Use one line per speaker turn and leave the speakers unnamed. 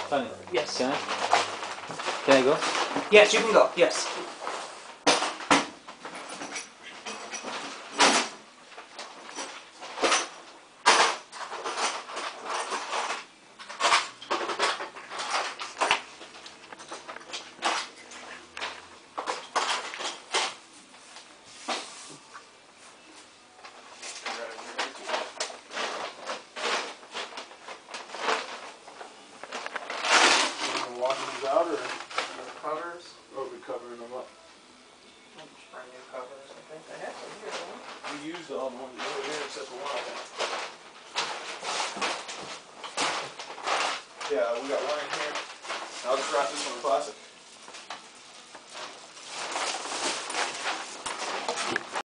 Tony.
Yes.
Can I? Can I go?
Yes, you can go. Yes.
Washing these out, or
The covers.
are we covering them up?
Brand new covers. I think I have some here. Don't I?
We used all the ones over here except for one of them. Yeah, we got one in here. I'll just wrap this one in plastic.